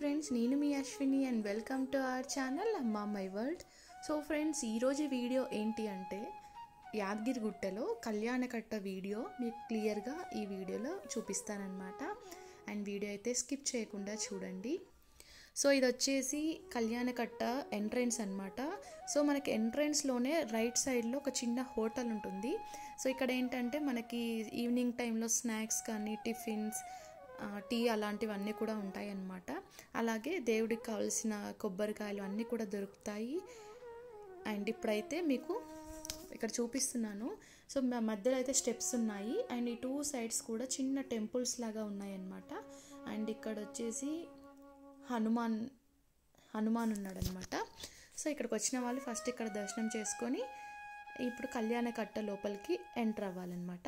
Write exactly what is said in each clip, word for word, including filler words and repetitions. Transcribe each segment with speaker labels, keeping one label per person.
Speaker 1: Friends, నేను మీ Ashwini and welcome to our channel Amma my world. So friends, ఈరోజు video ఏంటి అంటే యాదగిరిగుట్టలో కళ్యాణకట్ట వీడియో మీకు క్లియర్గా ఈ వీడియోలో చూపిస్తానన్నమాట. అండ్ వీడియో అయితే స్కిప్ చేయకుండా చూడండి. సో ఇది వచ్చేసి కళ్యాణకట్ట ఎంట్రన్స్ అన్నమాట. సో మనకి ఎంట్రన్స్లోనే రైట్ సైడ్లో ఒక చిన్న హోటల్ ఉంటుంది. సో ఇక్కడ ఏంటంటే మనకి ఈవినింగ్ టైంలో స్నాక్స్ కానీ టిఫిన్స్, టీ అలాంటివన్నీ కూడా ఉంటాయి అన్నమాట. అలాగే దేవుడికి కావాల్సిన కొబ్బరికాయలు అన్నీ కూడా దొరుకుతాయి. అండ్ ఇప్పుడైతే మీకు ఇక్కడ చూపిస్తున్నాను. సో మధ్యలో అయితే స్టెప్స్ ఉన్నాయి అండ్ ఈ టూ సైడ్స్ కూడా చిన్న టెంపుల్స్ లాగా ఉన్నాయి అన్నమాట. అండ్ ఇక్కడ వచ్చేసి హనుమాన్ హనుమాన్ ఉన్నాడు అనమాట. సో ఇక్కడికి వచ్చిన వాళ్ళు ఫస్ట్ ఇక్కడ దర్శనం చేసుకొని ఇప్పుడు కళ్యాణకట్ట లోపలికి ఎంటర్ అవ్వాలన్నమాట.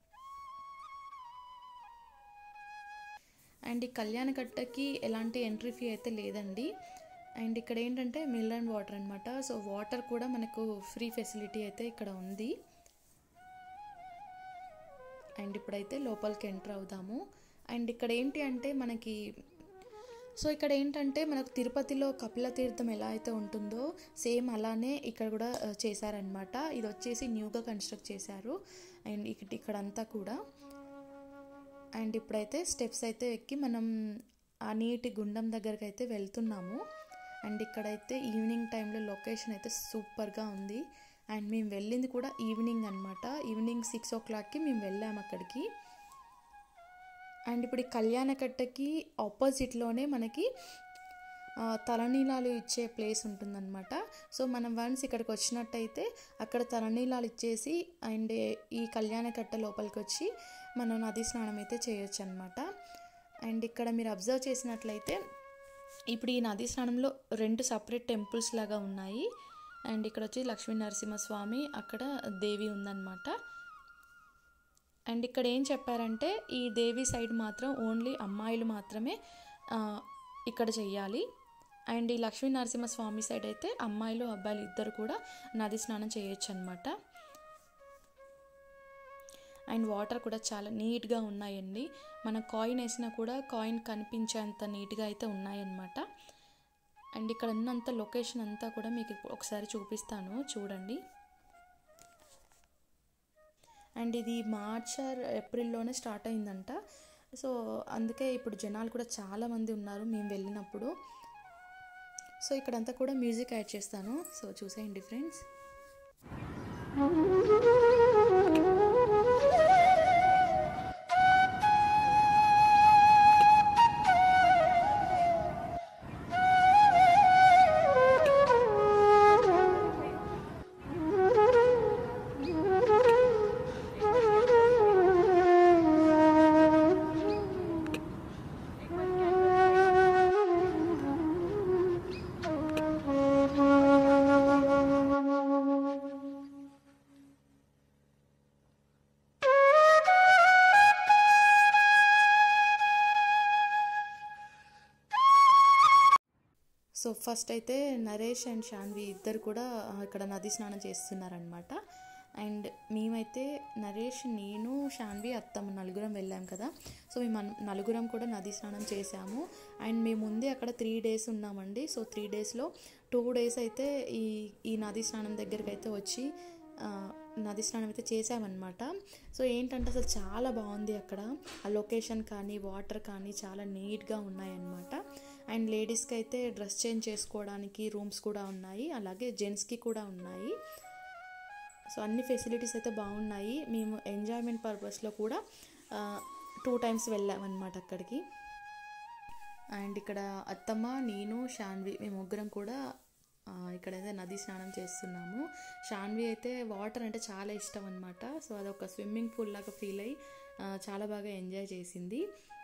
Speaker 1: అండ్ ఈ కళ్యాణకట్టకి ఎలాంటి ఎంట్రీ ఫీ అయితే లేదండి. అండ్ ఇక్కడ ఏంటంటే మినరల్ వాటర్ అనమాట. సో వాటర్ కూడా మనకు ఫ్రీ ఫెసిలిటీ అయితే ఇక్కడ ఉంది. అండ్ ఇప్పుడైతే లోపలికి ఎంటర్ అవుదాము. అండ్ ఇక్కడ ఏంటి అంటే మనకి సో ఇక్కడ ఏంటంటే మనకు తిరుపతిలో కపిల తీర్థం ఎలా అయితే ఉంటుందో సేమ్ అలానే ఇక్కడ కూడా చేశారనమాట. ఇది వచ్చేసి న్యూగా కన్స్ట్రక్ట్ చేశారు. అండ్ ఇక్కడ ఇక్కడంతా కూడా అండ్ ఇప్పుడైతే స్టెప్స్ అయితే ఎక్కి మనం ఆ నీటి గుండం దగ్గరికి అయితే వెళ్తున్నాము. అండ్ ఇక్కడైతే ఈవినింగ్ టైంలో లొకేషన్ అయితే సూపర్గా ఉంది. అండ్ మేము వెళ్ళింది కూడా ఈవినింగ్ అనమాట. ఈవినింగ్ సిక్స్ ఓ క్లాక్కి మేము వెళ్ళాము అక్కడికి. అండ్ ఇప్పుడు ఈ కళ్యాణకట్టకి ఆపోజిట్లోనే మనకి తలనీలాలు ఇచ్చే ప్లేస్ ఉంటుందన్నమాట. సో మనం వన్స్ ఇక్కడికి వచ్చినట్టయితే అక్కడ తలనీలాలు ఇచ్చేసి అండ్ ఈ కళ్యాణకట్ట లోపలికి వచ్చి మనం నది స్నానం అయితే చేయొచ్చు అనమాట. అండ్ ఇక్కడ మీరు అబ్జర్వ్ చేసినట్లయితే ఇప్పుడు ఈ నది స్నానంలో రెండు సపరేట్ టెంపుల్స్ లాగా ఉన్నాయి. అండ్ ఇక్కడ వచ్చి లక్ష్మీ నరసింహస్వామి, అక్కడ దేవి ఉందన్నమాట. అండ్ ఇక్కడ ఏం చెప్పారంటే ఈ దేవి సైడ్ మాత్రం ఓన్లీ అమ్మాయిలు మాత్రమే ఇక్కడ చెయ్యాలి. అండ్ ఈ లక్ష్మీ నరసింహస్వామి సైడ్ అయితే అమ్మాయిలు అబ్బాయిలు ఇద్దరు కూడా నది స్నానం చేయొచ్చు అనమాట. అండ్ వాటర్ కూడా చాలా నీట్గా ఉన్నాయండి. మనం కాయిన్ వేసినా కూడా కాయిన్ కనిపించేంత నీట్గా అయితే ఉన్నాయన్నమాట. అండ్ ఇక్కడ ఉన్నంత లొకేషన్ అంతా కూడా మీకు ఒకసారి చూపిస్తాను, చూడండి. అండ్ ఇది మార్చ్ ఆర్ ఏప్రిల్లోనే స్టార్ట్ అయిందంట. సో అందుకే ఇప్పుడు జనాలు కూడా చాలామంది ఉన్నారు మేము వెళ్ళినప్పుడు. సో ఇక్కడంతా కూడా మ్యూజిక్ యాడ్ చేస్తాను, సో చూసేయండి ఫ్రెండ్స్. సో ఫస్ట్ అయితే నరేష్ అండ్ శాన్వి ఇద్దరు కూడా ఇక్కడ నది స్నానం చేస్తున్నారనమాట. అండ్ మేమైతే నరేష్, నేను, శాన్వి, అత్తమ్మ నలుగురం వెళ్ళాం కదా. సో మేము నలుగురం కూడా నది స్నానం చేసాము. అండ్ మేము ముందే అక్కడ త్రీ డేస్ ఉన్నామండి. సో త్రీ డేస్లో టూ డేస్ అయితే ఈ ఈ నది స్నానం దగ్గరికి అయితే వచ్చి నది స్నానం అయితే చేసామన్నమాట. సో ఏంటంటే అసలు చాలా బాగుంది అక్కడ. ఆ లొకేషన్ కానీ వాటర్ కానీ చాలా నీట్గా ఉన్నాయన్నమాట. అండ్ లేడీస్కి అయితే డ్రెస్ చేంజ్ చేసుకోవడానికి రూమ్స్ కూడా ఉన్నాయి, అలాగే జెంట్స్కి కూడా ఉన్నాయి. సో అన్ని ఫెసిలిటీస్ అయితే బాగున్నాయి. మేము ఎంజాయ్మెంట్ పర్పస్లో కూడా టూ టైమ్స్ వెళ్ళామన్నమాట అక్కడికి. అండ్ ఇక్కడ అత్తమ్మ, నేను, శాన్వి మేము ముగ్గురం కూడా ఇక్కడైతే నది స్నానం చేస్తున్నాము. శాన్వి అయితే వాటర్ అంటే చాలా ఇష్టం అనమాట. సో అదొక స్విమ్మింగ్ పూల్ లాగా ఫీల్ అయ్యి చాలా బాగా ఎంజాయ్ చేసింది.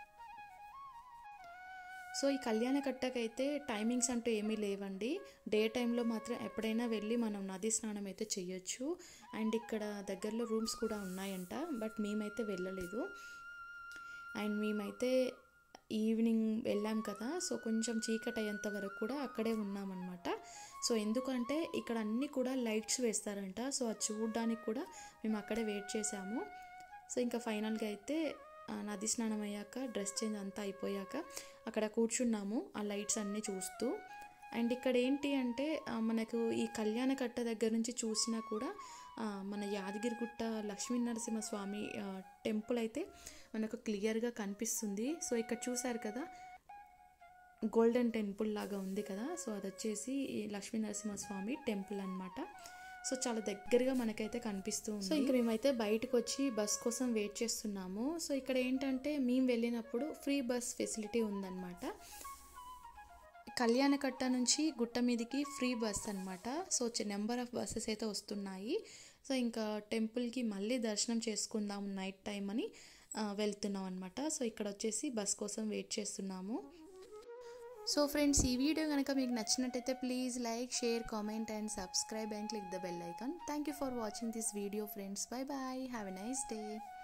Speaker 1: సో ఈ కళ్యాణకట్టకైతే టైమింగ్స్ అంటూ ఏమీ లేవండి. డే టైంలో మాత్రం ఎప్పుడైనా వెళ్ళి మనం నది స్నానం అయితే చేయొచ్చు. అండ్ ఇక్కడ దగ్గరలో రూమ్స్ కూడా ఉన్నాయంట, బట్ మేమైతే వెళ్ళలేదు. అండ్ మేమైతే ఈవినింగ్ వెళ్ళాం కదా, సో కొంచెం చీకటి అయ్యేంత వరకు కూడా అక్కడే ఉన్నామన్నమాట. సో ఎందుకంటే ఇక్కడ అన్నీ కూడా లైట్స్ వేస్తారంట. సో అది చూడడానికి కూడా మేము అక్కడే వెయిట్ చేసాము. సో ఇంకా ఫైనల్గా అయితే నది స్నానం అయ్యాక డ్రెస్ చేంజ్ అంతా అయిపోయాక అక్కడ కూర్చున్నాము ఆ లైట్స్ అన్నీ చూస్తూ. అండ్ ఇక్కడ ఏంటి అంటే మనకు ఈ కళ్యాణకట్ట దగ్గర నుంచి చూసినా కూడా మన యాదగిరిగుట్ట లక్ష్మీ నరసింహస్వామి టెంపుల్ అయితే మనకు క్లియర్గా కనిపిస్తుంది. సో ఇక్కడ చూసారు కదా గోల్డెన్ టెంపుల్ లాగా ఉంది కదా, సో అది వచ్చేసి లక్ష్మీ నరసింహస్వామి టెంపుల్ అనమాట. సో చాలా దగ్గరగా మనకైతే కనిపిస్తూ ఉంది. సో ఇంకా మేమైతే బయటకు వచ్చి బస్ కోసం వెయిట్ చేస్తున్నాము. సో ఇక్కడ ఏంటంటే మేము వెళ్ళినప్పుడు ఫ్రీ బస్ ఫెసిలిటీ ఉందన్నమాట. కళ్యాణకట్ట నుంచి గుట్ట మీదకి ఫ్రీ బస్ అనమాట. సో నెంబర్ ఆఫ్ బస్సెస్ అయితే వస్తున్నాయి. సో ఇంకా టెంపుల్కి మళ్ళీ దర్శనం చేసుకుందాం నైట్ టైం అని వెళ్తున్నాం అనమాట. సో ఇక్కడ వచ్చేసి బస్ కోసం వెయిట్ చేస్తున్నాము. సో ఫ్రెండ్స్, ఈ వీడియో కనుక మీకు నచ్చినట్టయితే please like, share, comment and subscribe and click the bell icon. Thank you for watching this video friends. Bye bye, have a nice day.